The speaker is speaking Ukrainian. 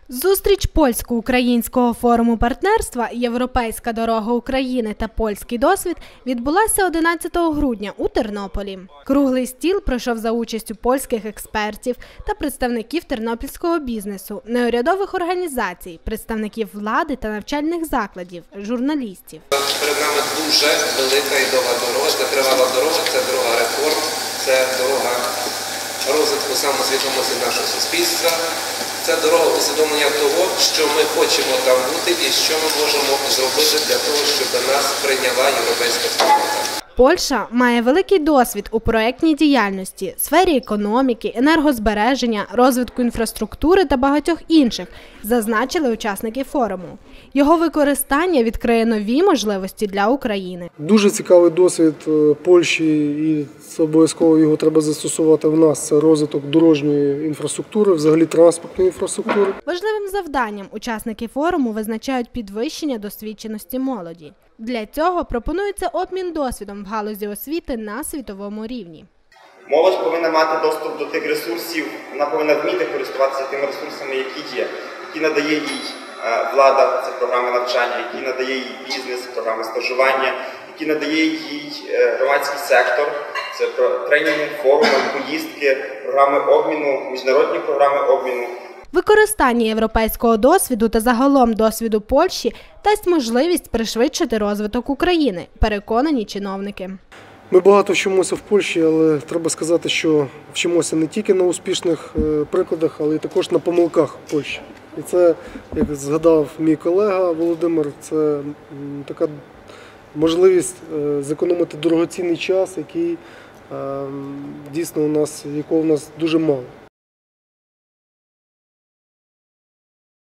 Зустріч польсько-українського форуму партнерства «Європейська дорога України та польський досвід» відбулася 11 грудня у Тернополі. Круглий стіл пройшов за участю польських експертів та представників тернопільського бізнесу, неурядових організацій, представників влади та навчальних закладів, журналістів. Перед нами дуже велика і довга дорога, це тривала дорога, це дорога реформ, це дорога розвитку самосвідомості нашого суспільства. Це дорога усвідомлення того, що ми хочемо там бути і що ми можемо зробити для того, щоб нас прийняла європейська спільнота. Польща має великий досвід у проєктній діяльності, сфері економіки, енергозбереження, розвитку інфраструктури та багатьох інших, зазначили учасники форуму. Його використання відкриє нові можливості для України. Дуже цікавий досвід Польщі і обов'язково його треба застосувати в нас. Це розвиток дорожньої інфраструктури, взагалі транспортної інфраструктури. Важливим завданням учасники форуму визначають підвищення досвідченості молоді. Для цього пропонується обмін досвідом в галузі освіти на світовому рівні. Молодь повинна мати доступ до тих ресурсів, вона повинна вміти користуватися тими ресурсами, які надає їй влада, це програми навчання, які надає їй бізнес, програми стажування, які надає їй громадський сектор, це тренінги, форуми, поїздки, програми обміну, міжнародні програми обміну. Використання європейського досвіду та загалом досвіду Польщі дасть можливість пришвидшити розвиток України, переконані чиновники. Ми багато вчимося в Польщі, але треба сказати, що вчимося не тільки на успішних прикладах, але й також на помилках Польщі. І це, як згадав мій колега Володимир, це така можливість зекономити дорогоцінний час, який дійсно якого у нас дуже мало.